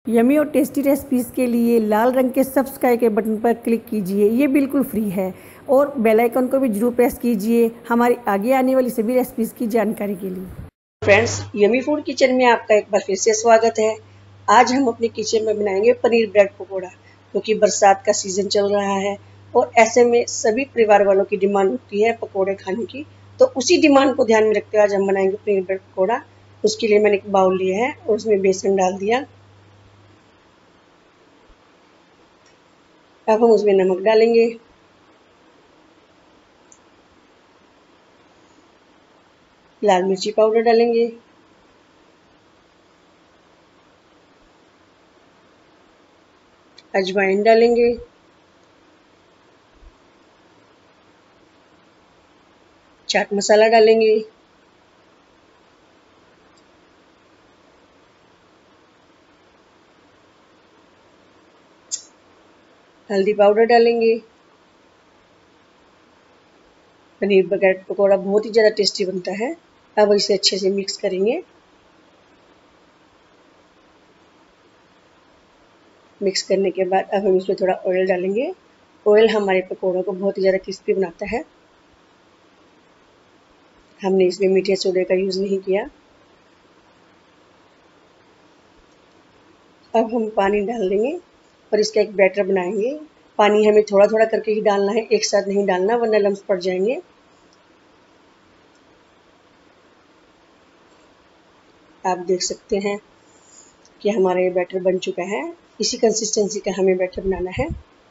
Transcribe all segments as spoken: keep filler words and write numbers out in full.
Yummy और tasty recipes के लिए लाल रंग के सब्सक्राइब के बटन पर क्लिक कीजिए। ये बिल्कुल फ्री है और बेल आइकन को भी जरूर प्रेस कीजिए हमारी आगे आने वाली सभी रेसिपीज़ की जानकारी के लिए। फ्रेंड्स, यमी फूड किचन में आपका एक बार फिर से स्वागत है। आज हम अपने किचन में बनाएंगे पनीर ब्रेड पकोड़ा, क्योंकि बरसात का सीजन चल रहा है और ऐसे में सभी परिवार वालों की डिमांड होती है पकोड़े खाने की। तो उसी डिमांड को ध्यान में रखते हुए आज हम बनाएंगे पनीर ब्रेड पकोड़ा। उसके लिए मैंने एक बाउल लिया है और उसमें बेसन डाल दिया। अब हम उसमें नमक डालेंगे, लाल मिर्ची पाउडर डालेंगे, अजवाइन डालेंगे, चाट मसाला डालेंगे, हल्दी पाउडर डालेंगे। पनीर ब्रेड पकोड़ा बहुत ही ज़्यादा टेस्टी बनता है। अब इसे अच्छे से मिक्स करेंगे। मिक्स करने के बाद अब हम इसमें थोड़ा ऑयल डालेंगे। ऑयल हमारे पकोड़ों को बहुत ही ज़्यादा क्रिस्पी बनाता है। हमने इसमें मीठे सोडे का यूज़ नहीं किया। अब हम पानी डाल देंगे और इसका एक बैटर बनाएंगे। पानी हमें थोड़ा थोड़ा करके ही डालना है, एक साथ नहीं डालना वरना लम्स पड़ जाएंगे। आप देख सकते हैं कि हमारा ये बैटर बन चुका है। इसी कंसिस्टेंसी का हमें बैटर बनाना है।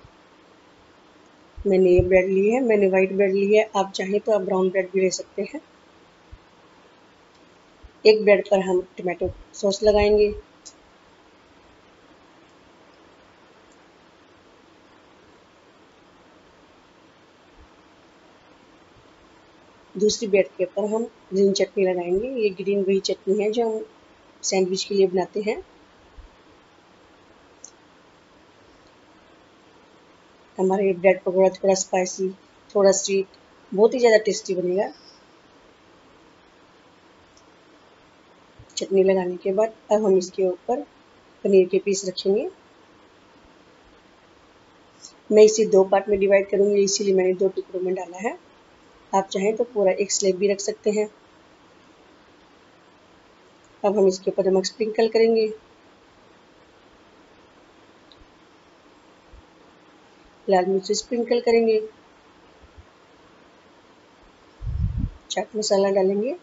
मैंने ये ब्रेड ली है, मैंने वाइट ब्रेड ली है। आप चाहें तो आप ब्राउन ब्रेड भी ले सकते हैं। एक ब्रेड पर हम टमाटो सॉस लगाएंगे। दूसरी ब्रेड के ऊपर हम ग्रीन चटनी लगाएंगे। ये ग्रीन वही चटनी है जो हम सैंडविच के लिए बनाते हैं। हमारा ये ब्रेड पकौड़ा थोड़ा स्पाइसी, थोड़ा स्वीट, बहुत ही ज़्यादा टेस्टी बनेगा। चटनी लगाने के बाद अब हम इसके ऊपर पनीर के पीस रखेंगे। मैं इसे दो पार्ट में डिवाइड करूँगी, इसीलिए मैंने दो टुकड़ों में डाला है। आप चाहें तो पूरा एक स्लेब भी रख सकते हैं। अब हम इसके ऊपर नमक स्प्रिंकल करेंगे, लाल मिर्च स्प्रिंकल करेंगे, चाट मसाला डालेंगे।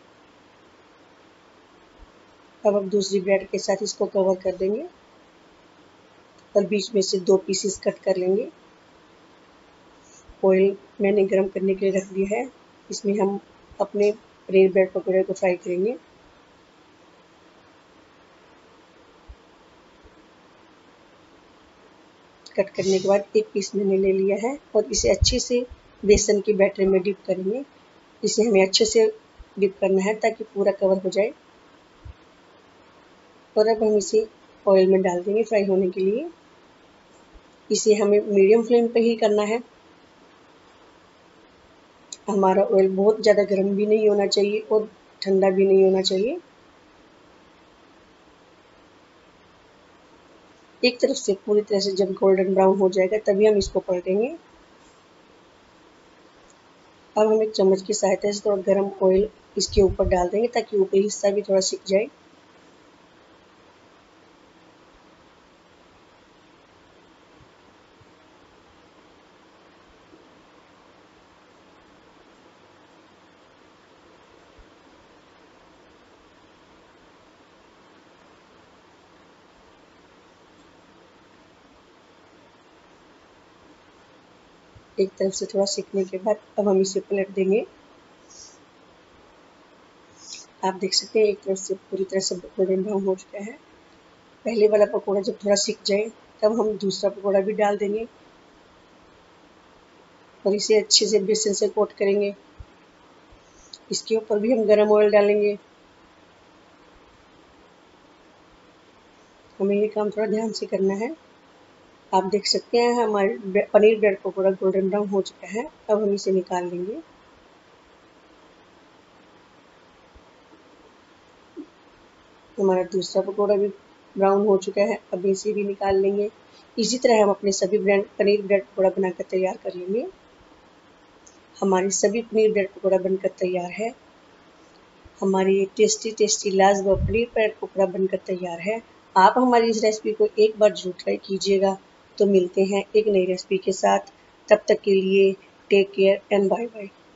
अब हम दूसरी ब्रेड के साथ इसको कवर कर देंगे और बीच में से दो पीसेस कट कर लेंगे। ऑयल मैंने गरम करने के लिए रख दिया है। इसमें हम अपने पनीर ब्रेड पकौड़े को फ्राई करेंगे। कट करने के बाद एक पीस मैंने ले लिया है और इसे अच्छे से बेसन के बैटर में डिप करेंगे। इसे हमें अच्छे से डिप करना है ताकि पूरा कवर हो जाए। और अब हम इसे ऑयल में डाल देंगे फ्राई होने के लिए। इसे हमें मीडियम फ्लेम पे ही करना है। हमारा ऑयल बहुत ज़्यादा गर्म भी नहीं होना चाहिए और ठंडा भी नहीं होना चाहिए। एक तरफ से पूरी तरह से जब गोल्डन ब्राउन हो जाएगा तभी हम इसको पलटेंगे। अब हम एक चम्मच की सहायता से थोड़ा गर्म ऑयल इसके ऊपर डाल देंगे ताकि ऊपरी हिस्सा भी थोड़ा सिक जाए। एक तरफ से थोड़ा सिकने के बाद अब हम इसे पलट देंगे। आप देख सकते हैं एक तरफ से पूरी तरह से गोल्डन ब्राउन हो चुका है। पहले वाला पकौड़ा जब थोड़ा सिक जाए तब हम दूसरा पकौड़ा भी डाल देंगे और इसे अच्छे से बेसन से कोट करेंगे। इसके ऊपर भी हम गरम ऑयल डालेंगे। हमें ये काम थोड़ा ध्यान से करना है। आप देख सकते हैं हमारे paneer bread pakora golden brown हो चुका है। अब हम इसे निकाल लेंगे। हमारा दूसरा पकौड़ा भी ब्राउन हो चुका है, अब इसे भी निकाल लेंगे। इसी तरह हम अपने सभी ब्रेड पनीर ब्रेड पकौड़ा बनाकर तैयार कर लेंगे। हमारी सभी पनीर ब्रेड पकौड़ा बनकर तैयार है। हमारी टेस्टी टेस्टी लाजवाब पनीर ब्रेड पकौड़ा बनकर तैयार है। आप हमारी इस रेसिपी को एक बार जरूर ट्राई कीजिएगा। तो मिलते हैं एक नई रेसिपी के साथ, तब तक के लिए take care and bye bye.